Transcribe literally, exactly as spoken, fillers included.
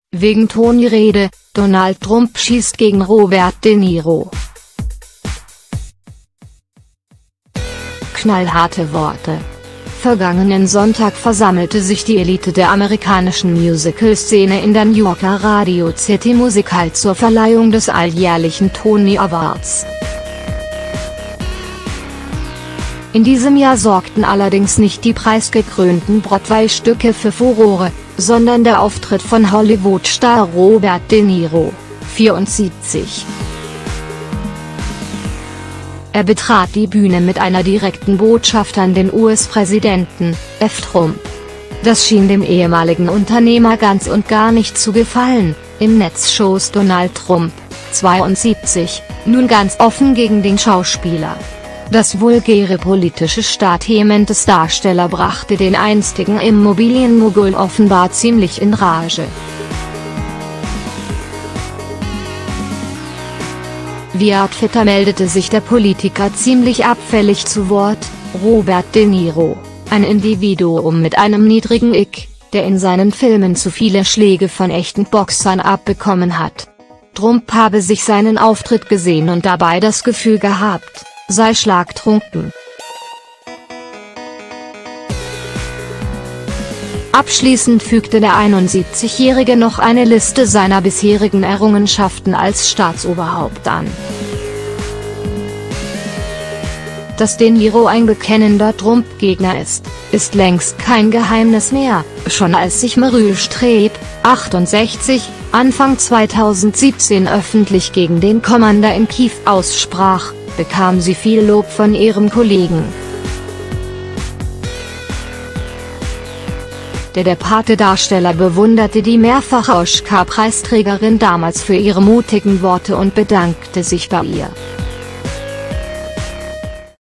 Wegen Tony-Rede, Donald Trump schießt gegen Robert De Niro. Knallharte Worte. Vergangenen Sonntag versammelte sich die Elite der amerikanischen Musical-Szene in der New Yorker Radio City Music Hall zur Verleihung des alljährlichen Tony Awards. In diesem Jahr sorgten allerdings nicht die preisgekrönten Broadway-Stücke für Furore, sondern der Auftritt von Hollywood-Star Robert De Niro, vierundsiebzig. Er betrat die Bühne mit einer direkten Botschaft an den U S-Präsidenten, F. Trump. Das schien dem ehemaligen Unternehmer ganz und gar nicht zu gefallen. Im Netz schoss Donald Trump, zweiundsiebzig, nun ganz offen gegen den Schauspieler. Das vulgäre politische Statement des Darstellers brachte den einstigen Immobilienmogul offenbar ziemlich in Rage. Via Twitter meldete sich der Politiker ziemlich abfällig zu Wort: Robert De Niro, ein Individuum mit einem niedrigen I Q, der in seinen Filmen zu viele Schläge von echten Boxern abbekommen hat. Trump habe sich seinen Auftritt gesehen und dabei das Gefühl gehabt, sei schlagtrunken. Abschließend fügte der einundsiebzigjährige noch eine Liste seiner bisherigen Errungenschaften als Staatsoberhaupt an. Dass De Niro ein bekennender Trump-Gegner ist, ist längst kein Geheimnis mehr. Schon als sich Meryl Streep, achtundsechzig, Anfang zweitausendsiebzehn öffentlich gegen den Commander in Kiew aussprach, bekam sie viel Lob von ihrem Kollegen. Der Der Pate-Darsteller bewunderte die mehrfache Oscar-Preisträgerin damals für ihre mutigen Worte und bedankte sich bei ihr.